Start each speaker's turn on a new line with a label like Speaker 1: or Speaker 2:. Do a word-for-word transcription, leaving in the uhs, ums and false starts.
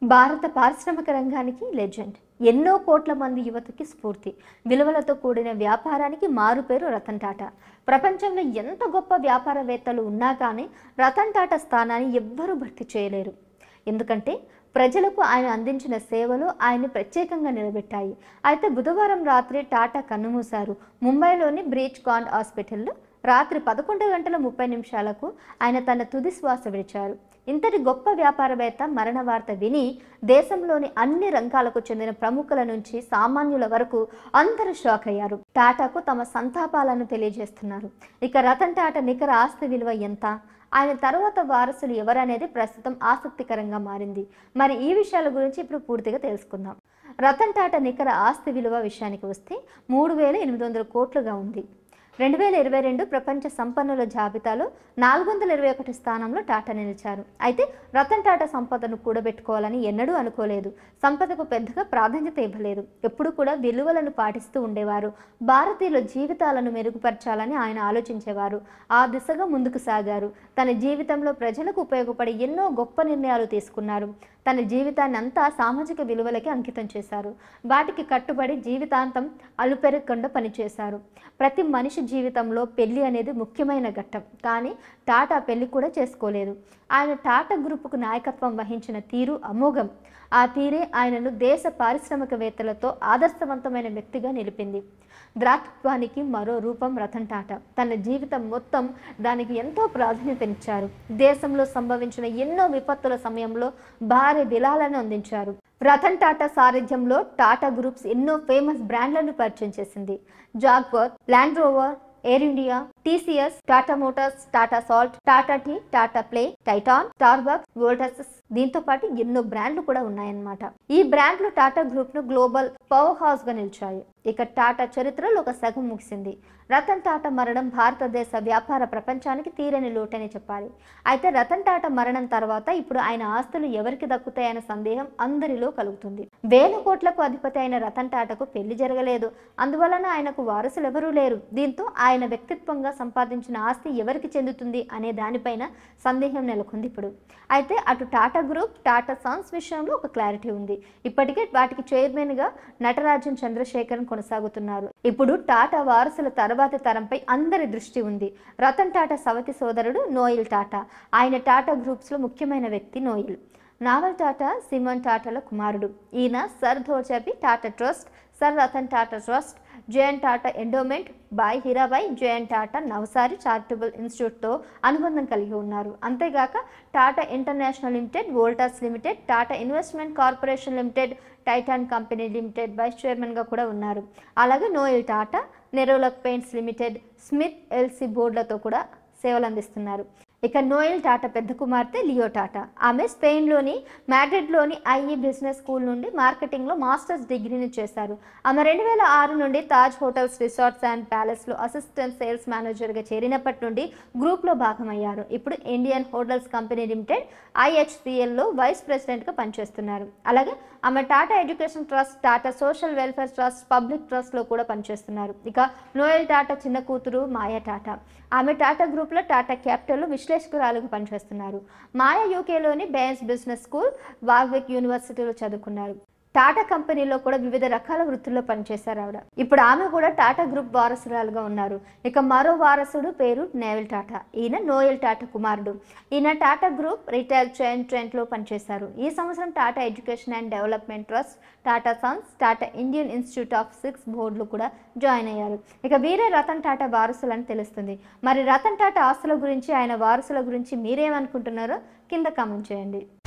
Speaker 1: భారత పారిశ్రామిక రంగానికి లెజెండ్, ఎన్నో కోట్ల మంది యువతకి స్ఫూర్తి, విలువలతో కూడిన వ్యాపారానికి మారుపేరు రతన్ టాటా. ప్రపంచంలో ఎంత గొప్ప వ్యాపారవేత్తలు ఉన్నా కానీ రతన్ టాటా స్థానాన్ని ఎవ్వరూ భర్తీ చేయలేరు. ఎందుకంటే ప్రజలకు ఆయన అందించిన సేవలు ఆయన్ని ప్రత్యేకంగా నిలబెట్టాయి. అయితే బుధవారం రాత్రి టాటా కన్నుమూశారు. ముంబైలోని బ్రీచ్ కాండ్ హాస్పిటల్లో రాత్రి పదకొండు గంటల ముప్పై నిమిషాలకు ఆయన తన తుది శ్వాస విడిచారు. ఇంతటి గొప్ప వ్యాపారవేత్త మరణ వార్త విని దేశంలోని అన్ని రంగాలకు చెందిన ప్రముఖుల నుంచి సామాన్యుల వరకు అందరూ షాక్ అయ్యారు. టాటాకు తమ సంతాపాలను తెలియజేస్తున్నారు. ఇక రతన్ టాటా నికర ఆస్తి విలువ ఎంత, ఆయన తర్వాత వారసులు ఎవరనేది ప్రస్తుతం ఆసక్తికరంగా మారింది. మరి ఈ విషయాల గురించి ఇప్పుడు పూర్తిగా తెలుసుకుందాం. రతన్ టాటా నికర ఆస్తి విలువ విషయానికి వస్తే మూడు వేల ఎనిమిది వందల కోట్లుగా ఉంది. రెండు వేల ఇరవై రెండు ప్రపంచ సంపన్నుల జాబితాలో నాలుగు వందల ఇరవై ఒకటి స్థానంలో టాటా నిలిచారు. అయితే రతన్ టాటా సంపదను కూడబెట్టుకోవాలని ఎన్నడూ అనుకోలేదు. సంపదకు పెద్దగా ప్రాధాన్యత ఇవ్వలేదు. ఎప్పుడు కూడా విలువలను పాటిస్తూ ఉండేవారు. భారతీయుల జీవితాలను మెరుగుపరచాలని ఆయన ఆలోచించేవారు. ఆ దిశగా ముందుకు సాగారు. తన జీవితంలో ప్రజలకు ఉపయోగపడే ఎన్నో గొప్ప నిర్ణయాలు తీసుకున్నారు. తన జీవితాన్ని అంతా సామాజిక విలువలకి అంకితం చేశారు. వాటికి కట్టుబడి జీవితాంతం అలుపెరగకుండా పనిచేశారు. ప్రతి మనిషి జీవితంలో పెళ్లి అనేది ముఖ్యమైన ఘట్టం. కానీ టాటా పెళ్లి కూడా చేసుకోలేదు. ఆయన టాటా గ్రూపుకు నాయకత్వం వహించిన తీరు అమోఘం. ఆ తీరే ఆయనను దేశ పారిశ్రామికవేత్తలతో ఆదర్శవంతమైన వ్యక్తిగా నిలిపింది. ద్రాక్షత్వానికి మరో రూపం రతన్ టాటా. తన జీవితం మొత్తం దానికి ఎంతో ప్రాధాన్యతనిచ్చారు. దేశంలో సంభవించిన ఎన్నో విపత్తుల సమయంలో భారీ విలాలను అందించారు. రతన్ టాటా సారథ్యంలో టాటా గ్రూప్స్ ఎన్నో ఫేమస్ బ్రాండ్లను పరిచయం చేసింది. Jaguar, land rover, air India, TCS, Tata motors, Tata salt, Tata tea, Tata play, Titan, Starbucks, Voltas, దీంతో పాటు ఎన్నో బ్రాండ్లు కూడా ఉన్నాయన్నమాట. ఈ బ్రాండ్లు టాటా గ్రూప్ ను గ్లోబల్ పవర్ హౌస్ గా నిలిచాయి. ఇక టాటా చరిత్రలో ఒక సగం ముగిసింది. రతన్ టాటా మరణం భారతదేశ వ్యాపార ప్రపంచానికి తీరని లోటని చెప్పాలి. అయితే రతన్ టాటా మరణం తర్వాత ఇప్పుడు ఆయన ఆస్తులు ఎవరికి దక్కుతాయన్న సందేహం అందరిలో కలుగుతుంది. వేల కోట్లకు అధిపతి అయిన రతన్ టాటాకు పెళ్లి జరగలేదు. అందువలన ఆయనకు వారసులు ఎవరూ లేరు. దీంతో ఆయన వ్యక్తిత్వంగా సంపాదించిన ఆస్తి ఎవరికి చెందుతుంది అనే దానిపైన సందేహం నెలకొంది ఇప్పుడు. అయితే అటు టాటా గ్రూప్, టాటా సన్స్ విషయంలో ఒక క్లారిటీ ఉంది. ఇప్పటికే వాటికి చైర్మన్ గా నటరాజన్ చంద్రశేఖరన్ కొనసాగుతున్నారు. ఇప్పుడు టాటా వారసుల తర్వాతి తరంపై అందరి దృష్టి ఉంది. రతన్ టాటా సవతి సోదరుడు నోయల్ టాటా. ఆయన టాటా గ్రూప్స్ లో ముఖ్యమైన వ్యక్తి నోయల్. నావల్ టాటా సిమన్ టాటాల కుమారుడు. ఈయన sir Dorabji Tata trust, sir Ratan Tata trust, JN Tata endowment, Bai Hirabai JN Tata Navsari charitable ఇన్స్టిట్యూట్తో అనుబంధం కలిగి ఉన్నారు. అంతేగాక Tata international limited, Voltas limited, Tata investment corporation limited, Titan company limited vice చైర్మన్గా కూడా ఉన్నారు. అలాగే Noel Tata, Nerolac paints limited, Smith LC బోర్డులతో కూడా సేవలు అందిస్తున్నారు. ఇక నోయల్ టాటా పెద్ద కుమార్తె లియో టాటా. ఆమె స్పెయిన్లోని మాడ్రిడ్లోని ఐఈ బిజినెస్ స్కూల్ నుండి మార్కెటింగ్లో మాస్టర్స్ డిగ్రీని చేశారు. ఆమె రెండు వేల ఆరు నుండి తాజ్ హోటల్స్, రిసార్ట్స్ అండ్ ప్యాలెస్లో అసిస్టెంట్ సేల్స్ మేనేజర్గా చేరినప్పటి నుండి గ్రూప్లో భాగమయ్యారు. ఇప్పుడు ఇండియన్ హోటల్స్ కంపెనీ లిమిటెడ్ ఐహెచ్సిఎల్లో వైస్ ప్రెసిడెంట్గా పనిచేస్తున్నారు. అలాగే ఆమె Tata education trust, Tata social welfare trust, public ట్రస్ట్లో కూడా పనిచేస్తున్నారు. ఇక నోయల్ టాటా చిన్న కూతురు మాయా టాటా. ఆమె టాటా గ్రూప్లో టాటా క్యాపిటల్లో విశ్లేషకురాలుగా పనిచేస్తున్నారు. మాయా యూకేలోని బేన్స్ బిజినెస్ స్కూల్, వార్విక్ యూనివర్సిటీలో చదువుకున్నారు. టాటా కంపెనీలో కూడా వివిధ రకాల వృత్తుల్లో పనిచేశారు ఆవిడ. ఇప్పుడు ఆమె కూడా టాటా గ్రూప్ వారసురాలుగా ఉన్నారు. ఇక మరో వారసుడు పేరు నేవల్ టాటా. ఈయన నోయల్ టాటా కుమారుడు. ఈయన టాటా గ్రూప్ రిటైల్ చైన్ ట్రెండ్లో పనిచేశారు. ఈ సంవత్సరం Tata education and development trust, Tata sons, Tata Indian institute of six బోర్డులు కూడా జాయిన్ అయ్యారు. ఇక వీరే రతన్ టాటా వారసులని తెలుస్తుంది. మరి రతన్ టాటా ఆస్తుల గురించి, ఆయన వారసుల గురించి మీరేమనుకుంటున్నారో కింద కామెంట్ చేయండి.